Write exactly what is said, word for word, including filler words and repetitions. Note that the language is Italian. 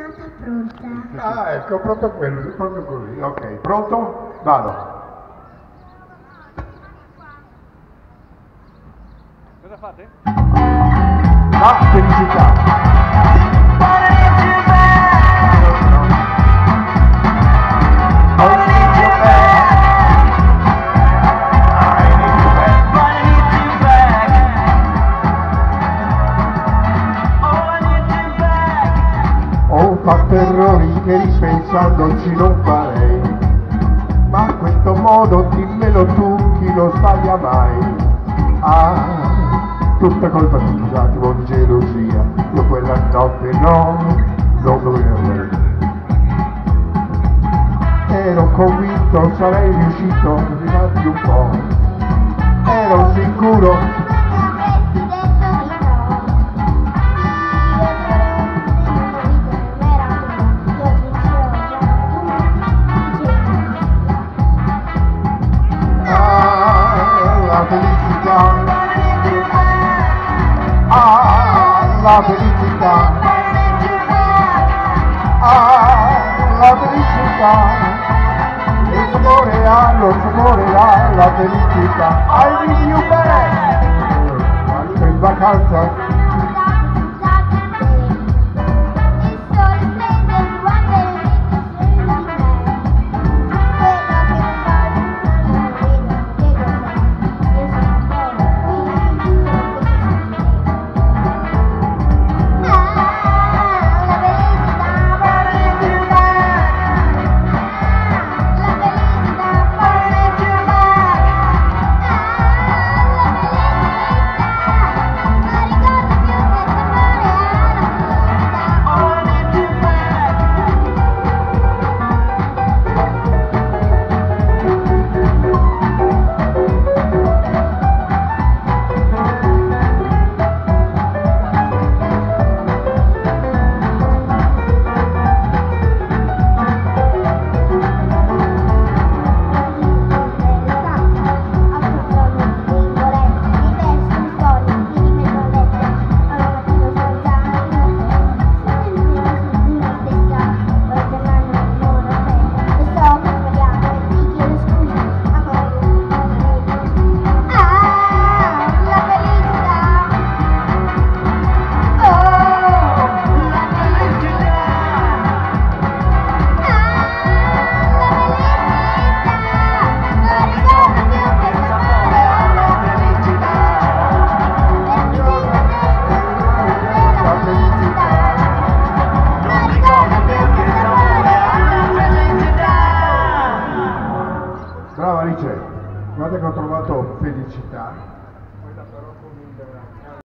telefonata pronta. Ah, ecco, pronto quello, proprio così. Ok, pronto? Vado. Cosa fate? La felicità. Ho fatto errori che ripensandoci non farei, ma a questo modo dimmelo tu, chi non sbaglia mai. Ah, tutta colpa di scusate, di gelosia, io quella notte no, non dovevo. Ero convinto sarei riuscito, arrivati un po', ero sicuro. La felicità, ah, la felicità, il sapore ha, lo sapore ha, la felicità, I need you back, in vacanza. Brava Alice, guarda che ho trovato felicità.